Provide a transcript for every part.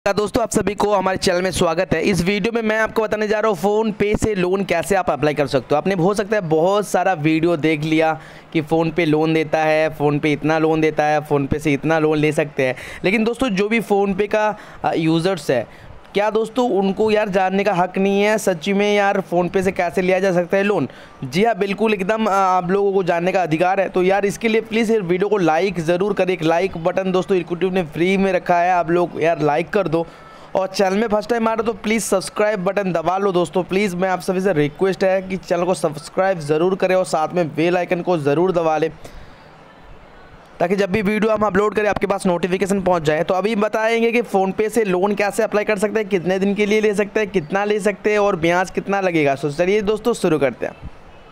नमस्कार दोस्तों, आप सभी को हमारे चैनल में स्वागत है। इस वीडियो में मैं आपको बताने जा रहा हूँ फ़ोन पे से लोन कैसे आप अप्लाई कर सकते हो। आपने हो सकता है बहुत सारा वीडियो देख लिया कि फ़ोन पे लोन देता है, फ़ोन पे इतना लोन देता है, फ़ोन पे से इतना लोन ले सकते हैं। लेकिन दोस्तों जो भी फ़ोन पे का यूज़र्स है, क्या दोस्तों उनको यार जानने का हक नहीं है सच में यार फ़ोन पे से कैसे लिया जा सकता है लोन? जी हाँ, बिल्कुल एकदम आप लोगों को जानने का अधिकार है। तो यार इसके लिए प्लीज़ वीडियो को लाइक ज़रूर करें। एक लाइक बटन दोस्तों यूट्यूब ने फ्री में रखा है, आप लोग यार लाइक कर दो। और चैनल में फर्स्ट टाइम आ रहे हो तो प्लीज़ सब्सक्राइब बटन दबा लो दोस्तों। प्लीज़ मैं आप सभी से रिक्वेस्ट है कि चैनल को सब्सक्राइब ज़रूर करें और साथ में बेल आइकन को ज़रूर दबा लें, ताकि जब भी वीडियो हम अपलोड करें आपके पास नोटिफिकेशन पहुंच जाए। तो अभी बताएंगे कि फ़ोन पे से लोन कैसे अप्लाई कर सकते हैं, कितने दिन के लिए ले सकते हैं, कितना ले सकते हैं और ब्याज कितना लगेगा। तो चलिए दोस्तों शुरू करते हैं।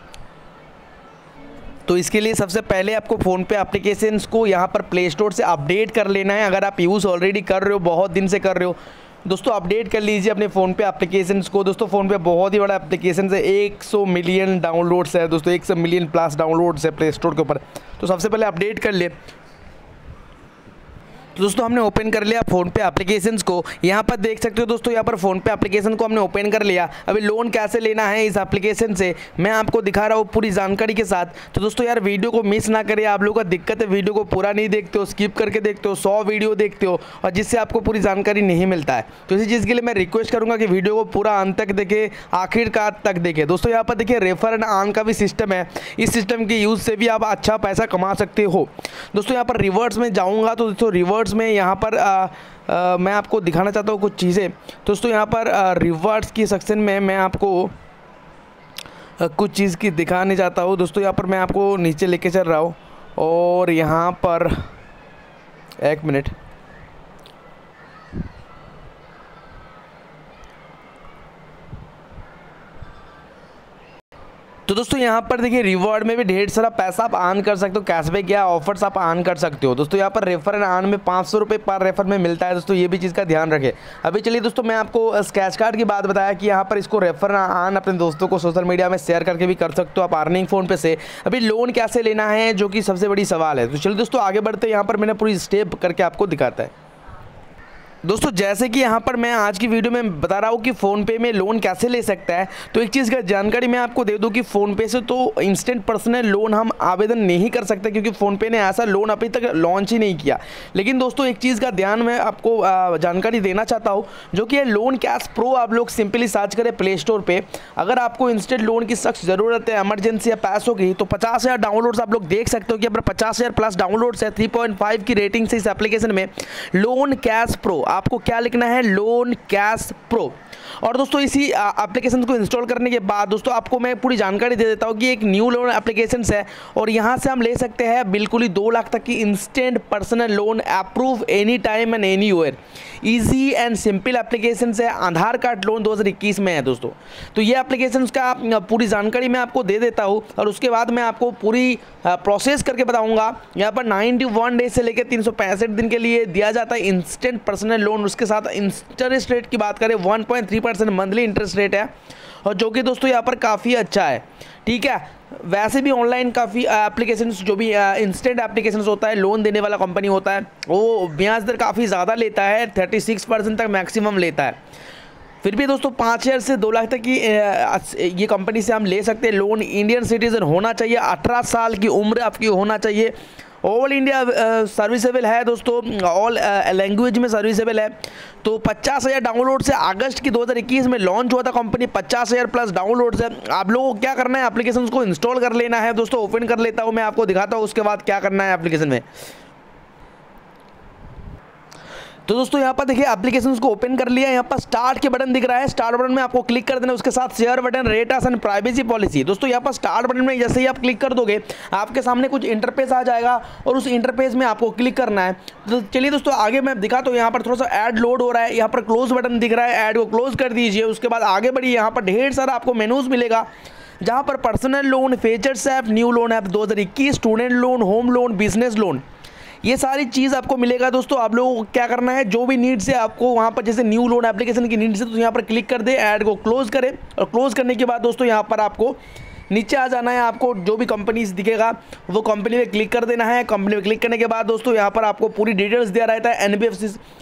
तो इसके लिए सबसे पहले आपको फ़ोन पे एप्लीकेशंस को यहाँ पर प्ले स्टोर से अपडेट कर लेना है। अगर आप यूज़ ऑलरेडी कर रहे हो, बहुत दिन से कर रहे हो दोस्तों, अपडेट कर लीजिए अपने फ़ोन पे एप्लीकेशंस को। दोस्तों फ़ोन पे बहुत ही बड़ा एप्लीकेशन है, 100 मिलियन डाउनलोड्स है दोस्तों, 100 मिलियन प्लस डाउनलोड्स है प्ले स्टोर के ऊपर। तो सबसे पहले अपडेट कर ले। तो दोस्तों हमने ओपन कर लिया फ़ोन पे एप्लीकेशंस को। यहाँ पर देख सकते हो दोस्तों, यहाँ पर फ़ोन पे एप्लीकेशन को हमने ओपन कर लिया। अभी लोन कैसे लेना है इस एप्लीकेशन से मैं आपको दिखा रहा हूँ पूरी जानकारी के साथ। तो दोस्तों यार वीडियो को मिस ना करिए। आप लोगों का दिक्कत है वीडियो को पूरा नहीं देखते हो, स्किप करके देखते हो, 100 वीडियो देखते हो और जिससे आपको पूरी जानकारी नहीं मिलता है। तो इसी चीज़ के लिए मैं रिक्वेस्ट करूँगा कि वीडियो को पूरा अंत तक देखें, आखिरकार तक देखें। दोस्तों यहाँ पर देखिए रेफर एंड अर्न का भी सिस्टम है। इस सिस्टम के यूज़ से भी आप अच्छा पैसा कमा सकते हो। दोस्तों यहाँ पर रिवर्ट्स में जाऊँगा तो दोस्तों रिवर्ट्स में यहाँ पर मैं आपको दिखाना चाहता हूँ कुछ चीज़ें। दोस्तों यहाँ पर रिवार्ड्स की सेक्शन में मैं आपको कुछ चीज़ की दिखाने चाहता हूँ। दोस्तों यहाँ पर मैं आपको नीचे लेके चल रहा हूँ और यहाँ पर एक मिनट। तो दोस्तों यहाँ पर देखिए रिवॉर्ड में भी ढेर सारा पैसा आप अर्न कर सकते हो, कैशबैक या ऑफर्स आप अर्न कर सकते हो। दोस्तों यहाँ पर रेफर एंड अर्न में 500 रुपये पर रेफर में मिलता है दोस्तों, ये भी चीज़ का ध्यान रखें। अभी चलिए दोस्तों मैं आपको स्क्रैच कार्ड की बात बताया कि यहाँ पर इसको रेफर एंड अर्न अपने दोस्तों को सोशल मीडिया में शेयर करके भी कर सकते हो आप अर्निंग फ़ोन पे से। अभी लोन कैसे लेना है जो कि सबसे बड़ी सवाल है। तो चलिए दोस्तों आगे बढ़ते हैं। यहाँ पर मैंने पूरी स्टेप करके आपको दिखाता है। दोस्तों जैसे कि यहाँ पर मैं आज की वीडियो में बता रहा हूँ कि फ़ोन पे में लोन कैसे ले सकता है, तो एक चीज़ का जानकारी मैं आपको दे दूँ कि फ़ोन पे से तो इंस्टेंट पर्सनल लोन हम आवेदन नहीं कर सकते, क्योंकि फ़ोन पे ने ऐसा लोन अभी तक लॉन्च ही नहीं किया। लेकिन दोस्तों एक चीज़ का ध्यान मैं आपको जानकारी देना चाहता हूँ, जो कि है लोन कैश प्रो। आप लोग सिंपली सर्च करें प्ले स्टोर पर। अगर आपको इंस्टेंट लोन की सख्त ज़रूरत है, एमरजेंसी या पैसों की, तो 50,000 डाउनलोड्स आप लोग देख सकते हो कि अपना 50,000 प्लस डाउनलोड्स है, 3.5 की रेटिंग से इस एप्लीकेशन में लोन कैश प्रो। आपको क्या लिखना है, लोन कैश प्रो। और दोस्तों इसी एप्लीकेशन को इंस्टॉल करने के बाद दोस्तों आपको मैं पूरी जानकारी दे देता हूँ कि एक न्यू लोन एप्लीकेशन है और यहाँ से हम ले सकते हैं बिल्कुल ही 2 लाख तक की instant personal loan, approve any time and anywhere. Easy and simple application है। आधार कार्ड लोन 2021 में है दोस्तों। तो ये एप्लीकेशन का पूरी जानकारी मैं आपको दे देता हूँ और उसके बाद मैं आपको पूरी प्रोसेस करके बताऊँगा। यहाँ पर 91 डेज से लेकर 365 दिन के लिए दिया जाता है इंस्टेंट पर्सनल लोन। उसके साथ इंटरेस्ट रेट की बात करें 1.3% मंथली इंटरेस्ट रेट है, और जो कि दोस्तों यहाँ पर काफ़ी अच्छा है। ठीक है, वैसे भी ऑनलाइन काफ़ी एप्लीकेशंस जो भी इंस्टेंट एप्लीकेशंस होता है, लोन देने वाला कंपनी होता है, वो ब्याज दर काफ़ी ज़्यादा लेता है, 36% तक मैक्सिमम लेता है। फिर भी दोस्तों 5,000 से 2 लाख तक की ये कंपनी से हम ले सकते हैं लोन। इंडियन सिटीज़न होना चाहिए, 18 साल की उम्र आपकी होना चाहिए, ऑल इंडिया सर्विसेबल है दोस्तों, ऑल लैंग्वेज में सर्विसेबल है। तो 50,000 डाउनलोड से अगस्त की 2021 में लॉन्च हुआ था कंपनी, 50,000 प्लस डाउनलोड से। आप लोगों को क्या करना है, एप्लीकेशन को इंस्टॉल कर लेना है दोस्तों। ओपन कर लेता हूँ मैं, आपको दिखाता हूँ उसके बाद क्या करना है एप्लीकेशन में। तो दोस्तों यहाँ पर देखिए एप्लीकेशन को ओपन कर लिया। यहाँ पर स्टार्ट के बटन दिख रहा है, स्टार्ट बटन में आपको क्लिक कर देना। उसके साथ share button, rates and privacy policy. दोस्तों यहाँ पर स्टार्ट बटन में जैसे ही आप क्लिक कर दोगे आपके सामने कुछ इंटरफेस आ जाएगा और उस इंटरफेस में आपको क्लिक करना है। तो चलिए दोस्तों आगे मैं दिखाता हूँ। यहाँ पर थोड़ा सा ऐड लोड हो रहा है, यहाँ पर क्लोज बटन दिख रहा है, ऐड को क्लोज कर दीजिए। उसके बाद आगे बढ़िए, यहाँ पर ढेर सारा आपको मेनूज मिलेगा, जहाँ पर personal loan, features app, new loan app 2021, student loan, home loan, business loan, ये सारी चीज़ आपको मिलेगा दोस्तों। आप लोगों को क्या करना है, जो भी नीड्स है आपको वहाँ पर, जैसे न्यू लोन एप्लीकेशन की नीड्स है तो यहाँ पर क्लिक कर दे, ऐड को क्लोज करें और क्लोज करने के बाद दोस्तों यहाँ पर आपको नीचे आ जाना है। आपको जो भी कंपनीज दिखेगा वो कंपनी में क्लिक कर देना है। कंपनी में क्लिक करने के बाद दोस्तों यहाँ पर आपको पूरी डिटेल्स दिया रहता है, NBFC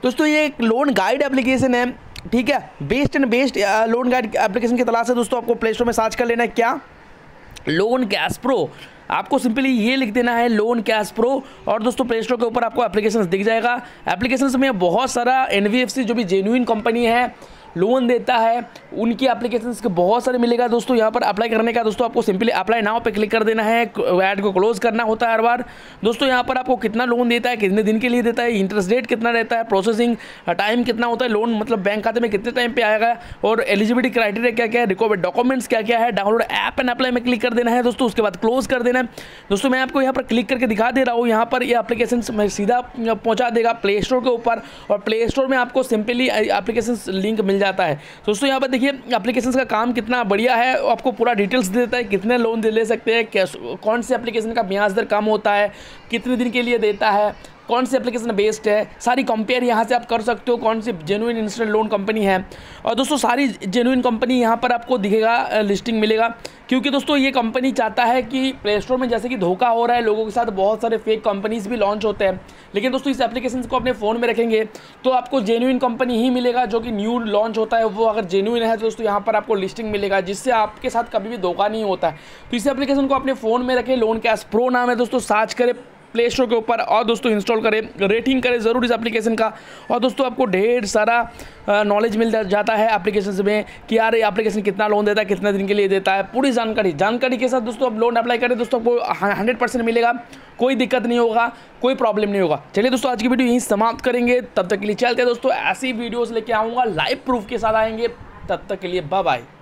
दोस्तों ये एक लोन गाइड एप्लीकेशन है, ठीक है, best and best loan guide application की तलाश है दोस्तों। आपको प्ले स्टोर में सर्च कर लेना है क्या, लोन कैश प्रो। आपको सिंपली ये लिख देना है लोन कैश प्रो, और दोस्तों प्ले स्टोर के ऊपर आपको एप्लीकेशन दिख जाएगा। एप्लीकेशन में बहुत सारा NBFC जो भी जेन्युइन कंपनी है, लोन देता है, उनकी एप्लीकेशंस के बहुत सारे मिलेगा दोस्तों। यहाँ पर अप्लाई करने का दोस्तों आपको सिंपली अप्लाई नाउ पे क्लिक कर देना है, ऐड को क्लोज करना होता है हर बार। दोस्तों यहाँ पर आपको कितना लोन देता है, कितने दिन के लिए देता है, इंटरेस्ट रेट कितना रहता है, प्रोसेसिंग टाइम कितना होता है, लोन मतलब बैंक खाते में कितने टाइम पे आएगा, और एलिजिबिलिटी क्राइटेरिया क्या क्या है, रिक्वायर्ड डॉक्यूमेंट्स क्या क्या है, डाउनलोड ऐप एंड अप्लाई में क्लिक कर देना है दोस्तों। उसके बाद क्लोज कर देना है दोस्तों। मैं आपको यहाँ पर क्लिक करके दिखा दे रहा हूँ, यहाँ पर ये एप्लीकेशन में सीधा पहुँचा देगा प्ले स्टोर के ऊपर, और प्ले स्टोर में आपको सिंपली एप्लीकेशन लिंक मिल जाता है दोस्तों। यहाँ पर देखिए एप्लीकेशन का काम कितना बढ़िया है, आपको पूरा डिटेल्स दे देता है, कितने लोन ले सकते हैं, कौन से एप्लीकेशन का ब्याज दर कम होता है, कितने दिन के लिए देता है, कौन सी एप्लीकेशन बेस्ड है, सारी कंपेयर यहाँ से आप कर सकते हो, कौन सी जेन्युइन इंस्टेंट लोन कंपनी है। और दोस्तों सारी जेन्युइन कंपनी यहाँ पर आपको दिखेगा, लिस्टिंग मिलेगा, क्योंकि दोस्तों ये कंपनी चाहता है कि प्ले स्टोर में जैसे कि धोखा हो रहा है लोगों के साथ, बहुत सारे फेक कंपनीज भी लॉन्च होते हैं, लेकिन दोस्तों इस एप्लीकेशन को अपने फ़ोन में रखेंगे तो आपको जेन्युइन कंपनी ही मिलेगा, जो कि न्यू लॉन्च होता है वो अगर जेन्युइन है तो दोस्तों यहाँ पर आपको लिस्टिंग मिलेगा, जिससे आपके साथ कभी भी धोखा नहीं होता है। तो इस एप्लीकेशन को अपने फ़ोन में रखें, लोन कैश प्रो नाम है दोस्तों, सर्च करें प्ले स्टोर के ऊपर, और दोस्तों इंस्टॉल करें, रेटिंग करें ज़रूर इस एप्लीकेशन का। और दोस्तों आपको ढेर सारा नॉलेज मिल जाता है एप्लीकेशन में कि यार ये एप्लीकेशन कितना लोन देता है, कितने दिन के लिए देता है, पूरी जानकारी के साथ दोस्तों आप लोन अप्लाई करें दोस्तों, आपको 100% मिलेगा, कोई दिक्कत नहीं होगा, कोई प्रॉब्लम नहीं होगा। चलिए दोस्तों आज की वीडियो यहीं समाप्त करेंगे, तब तक के लिए चलते हैं दोस्तों, ऐसी वीडियोज़ लेके आऊँगा, लाइव प्रूफ के साथ आएंगे, तब तक के लिए बाय बाय।